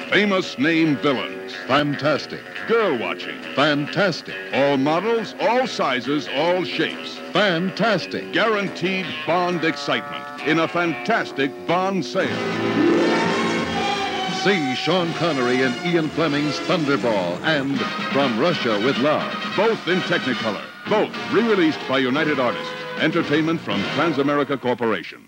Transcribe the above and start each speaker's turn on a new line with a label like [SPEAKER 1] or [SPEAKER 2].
[SPEAKER 1] Famous name villains.
[SPEAKER 2] Fantastic.
[SPEAKER 1] Girl watching.
[SPEAKER 2] Fantastic.
[SPEAKER 1] All models, all sizes, all shapes.
[SPEAKER 2] Fantastic.
[SPEAKER 1] Guaranteed Bond excitement in a fantastic Bond sale.
[SPEAKER 2] See Sean Connery in Ian Fleming's Thunderball and From Russia with Love.
[SPEAKER 1] Both in Technicolor. Both re-released by United Artists. Entertainment from Transamerica Corporation.